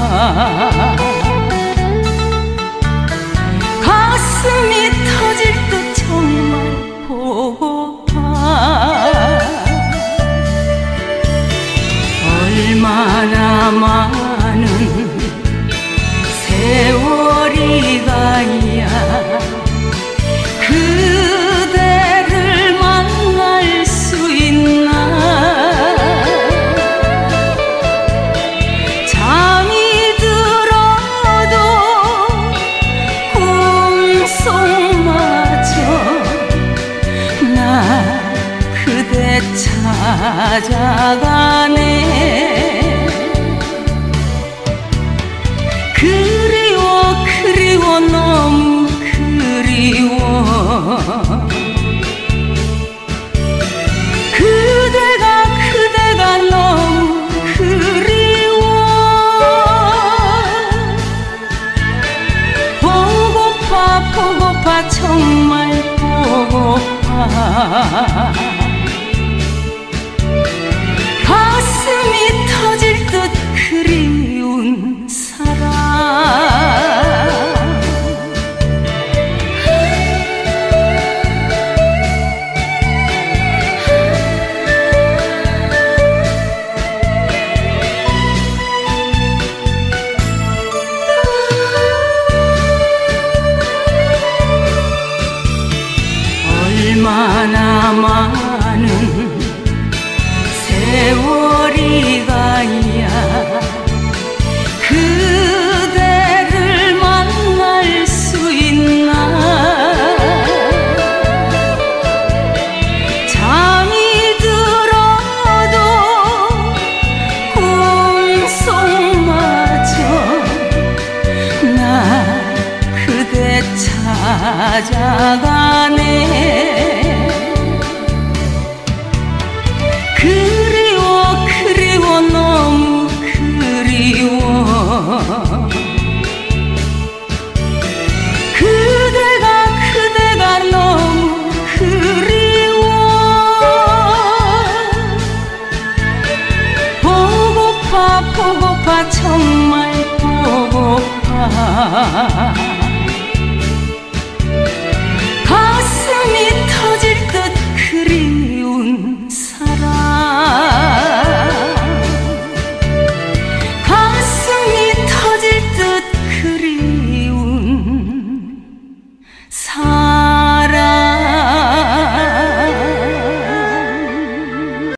가슴이 터질 듯 정말 보고파. 얼마나 많은 세월이 가야 그대를 만날 수 있나. 잠이 들어도 꿈속마저 나 그대 찾아가네. 그리워 그리워 너무 그리워. 그대가 너무 그리워. 보고파 정말 보고파. 가슴이 터질 듯 그리운 사람. 얼마나 많은 세월이 가야 그대를 만날 수 있나. 잠이 들어도 꿈속마저 나 그대 찾아가네. 그리워 너무 그리워. 그대가 너무 그리워. 보고파 정말 보고파.